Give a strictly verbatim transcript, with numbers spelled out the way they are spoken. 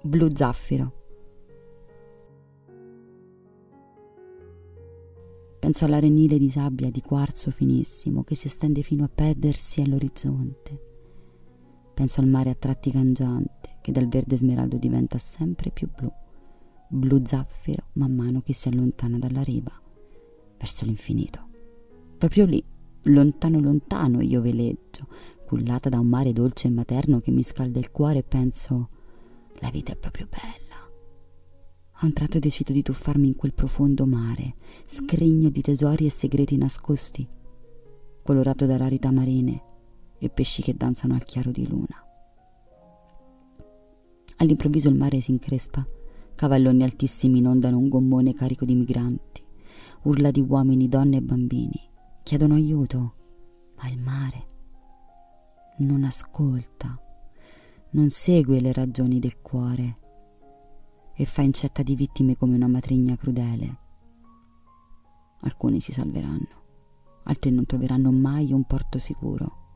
blu zaffiro. Penso all'arenile di sabbia di quarzo finissimo che si estende fino a perdersi all'orizzonte. Penso al mare a tratti cangiante che dal verde smeraldo diventa sempre più blu, blu zaffiro man mano che si allontana dalla riva, verso l'infinito. Proprio lì, lontano lontano, io veleggio, cullata da un mare dolce e materno che mi scalda il cuore e penso: la vita è proprio bella. A un tratto decido di tuffarmi in quel profondo mare, scrigno di tesori e segreti nascosti, colorato da rarità marine e pesci che danzano al chiaro di luna. All'improvviso il mare si increspa, cavalloni altissimi inondano un gommone carico di migranti, urla di uomini, donne e bambini chiedono aiuto, ma il mare non ascolta, non segue le ragioni del cuore e fa incetta di vittime come una matrigna crudele. Alcuni si salveranno, altri non troveranno mai un porto sicuro.